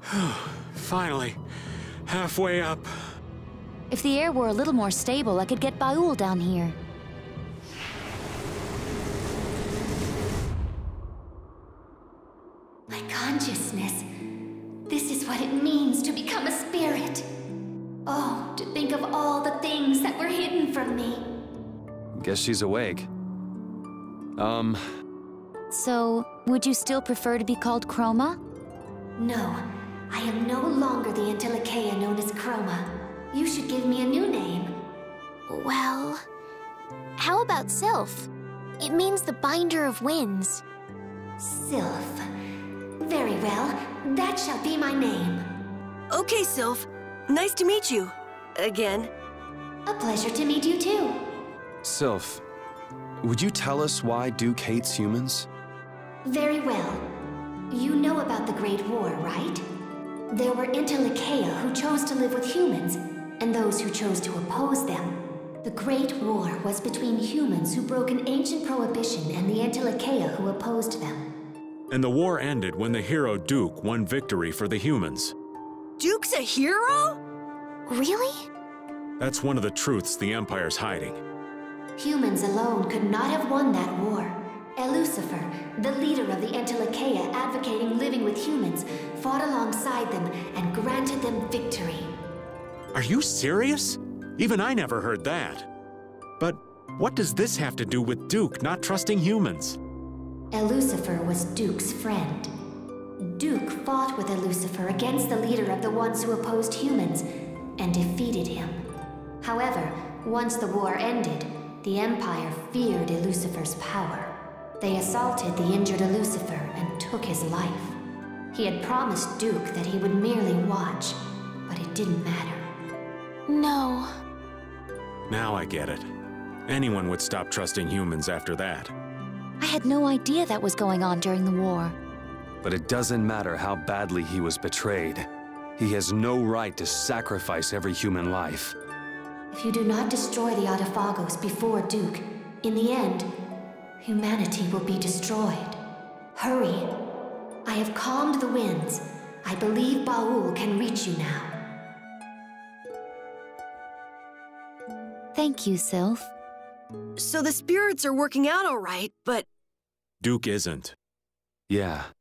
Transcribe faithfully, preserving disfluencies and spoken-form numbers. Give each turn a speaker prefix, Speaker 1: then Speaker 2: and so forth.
Speaker 1: Finally. Halfway up.
Speaker 2: If the air were a little more stable, I could get Baul down here.
Speaker 3: My consciousness. This is what it means to become a spirit. Oh, to think of all the things that were hidden from me.
Speaker 4: Guess she's awake. Um...
Speaker 2: So, would you still prefer to be called Chroma?
Speaker 3: No, I am no longer the Entelecheia known as Chroma. You should give me a new name.
Speaker 5: Well... how about Sylph? It means the binder of winds.
Speaker 3: Sylph. Very well, that shall be my name.
Speaker 6: Okay, Sylph. Nice to meet you. Again.
Speaker 3: A pleasure to meet you too.
Speaker 4: Sylph, would you tell us why Duke hates humans?
Speaker 3: Very well. You know about the Great War, right? There were Entelecheia who chose to live with humans, and those who chose to oppose them. The Great War was between humans who broke an ancient prohibition and the Entelecheia who opposed them.
Speaker 1: And the war ended when the hero Duke won victory for the humans.
Speaker 6: Duke's a hero?
Speaker 5: Really?
Speaker 1: That's one of the truths the Empire's hiding.
Speaker 3: Humans alone could not have won that war. Elucifer, the leader of the Entelecheia advocating living with humans, fought alongside them and granted them victory.
Speaker 1: Are you serious? Even I never heard that. But what does this have to do with Duke not trusting humans?
Speaker 3: Elucifer was Duke's friend. Duke fought with Elucifer against the leader of the ones who opposed humans, and defeated him. However, once the war ended, the Empire feared Elucifer's power. They assaulted the injured Elucifer and took his life. He had promised Duke that he would merely watch, but it didn't matter.
Speaker 5: No.
Speaker 1: Now I get it. Anyone would stop trusting humans after that.
Speaker 2: I had no idea that was going on during the war.
Speaker 4: But it doesn't matter how badly he was betrayed. He has no right to sacrifice every human life.
Speaker 3: If you do not destroy the Autophagos before Duke, in the end, humanity will be destroyed. Hurry. I have calmed the winds. I believe Baul can reach you now.
Speaker 2: Thank you, Sylph.
Speaker 6: So the spirits are working out all right, but...
Speaker 1: Duke isn't.
Speaker 4: Yeah,